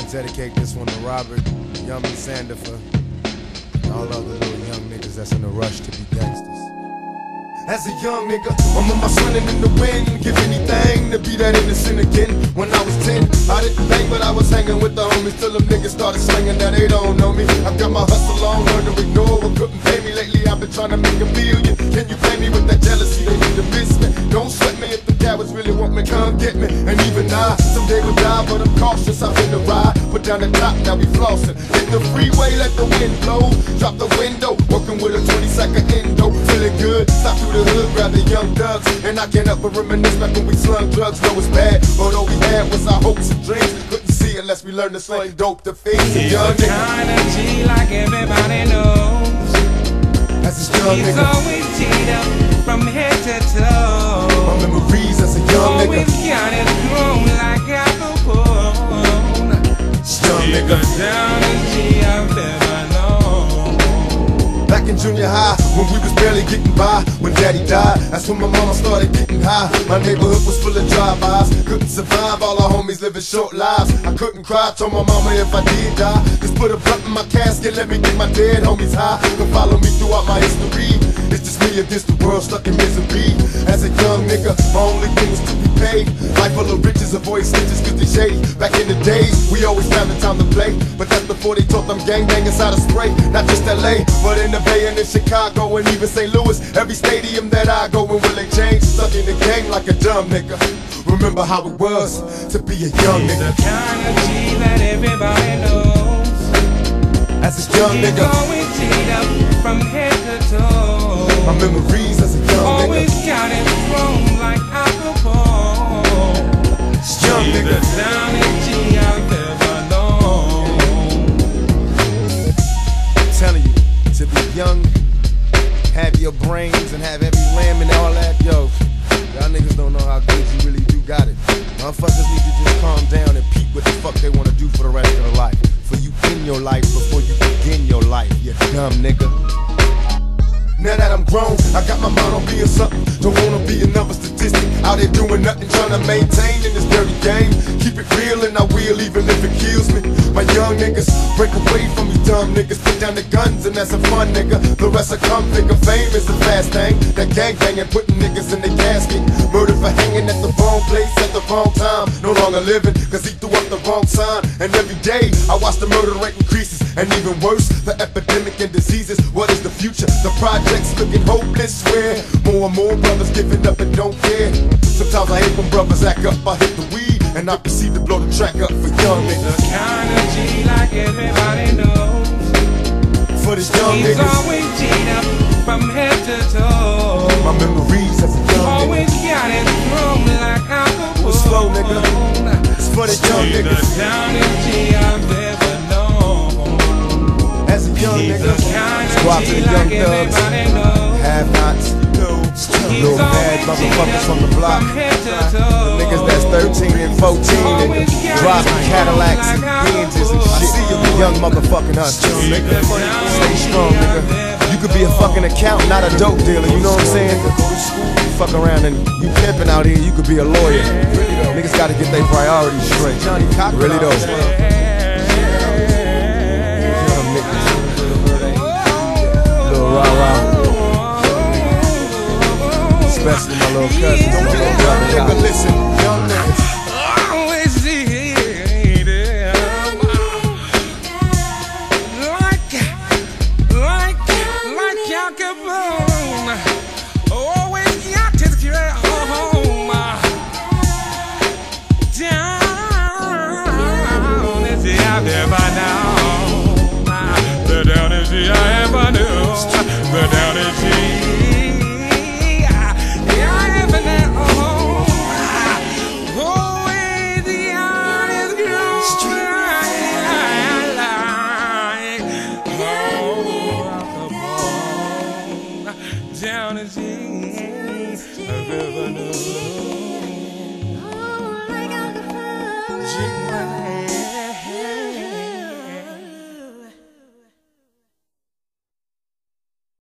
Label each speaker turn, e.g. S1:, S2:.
S1: Dedicate this one to Robert, Yummy Sandifer, and all other little young niggas that's in a rush to be gangsters. As a young nigga, I'm on my swinging in the wind. Give anything to be that innocent again. When I was 10, I didn't think, but I was hanging with the homies till them niggas started slinging that they don't know me. I got my hustle on, learned to ignore what couldn't pay me. Lately I've been trying to make a million. Can you blame me with that jealousy? They need to miss me. Don't sweat me if the cowards really want me, come get me. And even I, someday will die, but I'm cautious. I've been the ride, put down the top, now we flossing. Hit the freeway, let the wind blow. Drop the window, working with a 20-second endo. Feeling good, stop through the hood, grab the young thugs. And I can't help but reminisce back when we slung drugs. Know it's bad, but all we had was our hopes and dreams. Couldn't see unless we learned to sling dope to fiends.
S2: He's the kind of G like everybody knows.
S1: As a young
S2: He's
S1: nigga,
S2: always G'd up from head to toe.
S1: my memories as a young
S2: Always
S1: nigga.
S2: got it grown like apple bone.
S1: Young
S2: He's
S1: nigga.
S2: the downest G I've ever known.
S1: Back in junior high, when we was barely getting by, when daddy died, that's when my mama started getting high. My neighborhood was full of drive-bys, couldn't survive, all our homies living short lives. I couldn't cry, told my mama if I did die, just put a blunt in my casket, let me get my dead homies high. Come follow me throughout my history, it's just me against the world stuck in misery. As a young nigga, my only thing was to be paid. Life full of riches, avoid stitches cause they shady. Back in the days, we always found the time to play, but that's before they taught them gangbangers how to spray. Not just LA, but in the Bay and in Chicago and even St. Louis. Every stadium that I go in will they change. Stuck in the game like a dumb nigga. Remember how it was to be a young
S2: He's
S1: nigga.
S2: the kind of G that everybody knows.
S1: As a young
S2: He's
S1: nigga,
S2: always G'd up from head to toe.
S1: my memories as a young
S2: Always
S1: nigga.
S2: got it grown like apple bone.
S1: Young
S2: He's
S1: nigga.
S2: the downest G I've ever known.
S1: I'm telling you, to be young, have your brains and have every limb and all that, yo, y'all niggas don't know how good you really do got it. Motherfuckers need to just calm down and peep what the fuck they wanna do for the rest of their life. For you in your life before you begin your life, you dumb nigga. Now that I'm grown, I got my mind on being something. Don't wanna be another statistic out there doing nothing, trying to maintain in this dirty game. Keep it real and I will, even if it kills me. My young niggas, break away from me dumb niggas. Put down the guns and that's a fun nigga. The rest will come, figure fame is the fast thing. That gangbanging, putting niggas in the casket. Murder for hanging at the wrong place at the wrong time. No longer living, cause he threw up the wrong sign. And every day, I watch the murder rate increases. And even worse, the epidemic and diseases. What is the future? The projects looking hopeless, swear. More and more brothers giving up and don't care. Sometimes I hate when brothers act up, I hit the weed, and I proceed to blow the track up for young
S2: He's
S1: niggas.
S2: the kind of G like everybody knows.
S1: For the young
S2: He's
S1: niggas,
S2: always G'd up from head to toe.
S1: my memories as a young
S2: Always
S1: nigga.
S2: got it grown like apple
S1: Well, slow, nigga. It's for the young
S2: He's the
S1: niggas.
S2: downest G I've ever known.
S1: As a young
S2: He's
S1: nigga,
S2: the kind
S1: squad
S2: of
S1: to
S2: G
S1: the young
S2: like
S1: thugs,
S2: everybody knows.
S1: have-nots,
S2: He's
S1: little bad
S2: always
S1: motherfuckers
S2: G'd
S1: from the
S2: up
S1: block.
S2: from head to toe.
S1: Niggas that's 13 and 14 and driving Cadillacs and Benzes and shit. Young motherfucking hustlers, nigga. Stay strong, nigga. You could be a fucking accountant, not a dope dealer, you know what I'm saying? Go to school, you fuck around and you pimping out here, you could be a lawyer. Niggas gotta get their priorities straight. Really though. Young niggas. Little rah-rah. Especially my little cousins, my little brother. Nigga, listen, young niggas.
S2: Always need him. Like Al Capone. Always got his girl home. Down is the I ever known. The down is the I ever knew. The down is the down as I've ever known.